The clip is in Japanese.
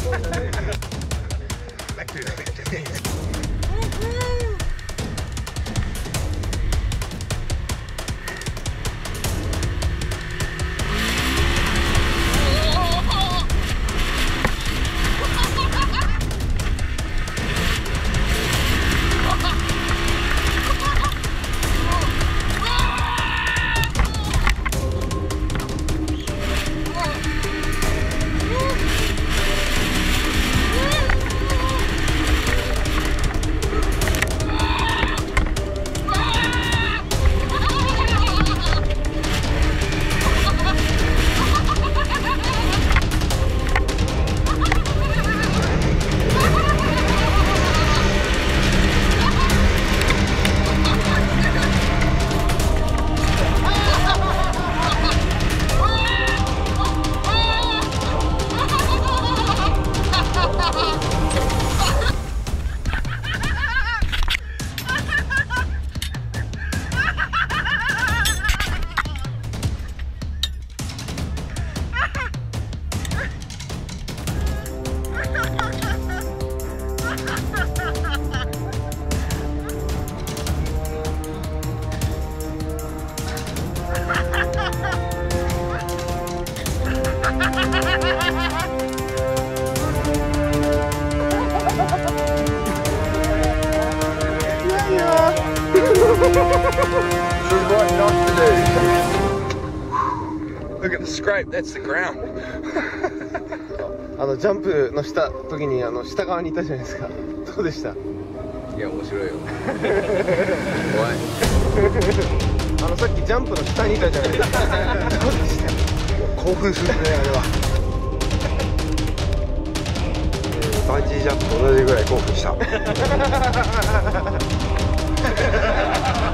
Look at the scrape, that's the ground. ジャンプのした時に下側にいたじゃないですか。どうでした？ いや面白いよ。怖い。 さっきジャンプの下にいたじゃないですか。どうでした？興奮するねあれは。 バンジージャンプと同じぐらい興奮した。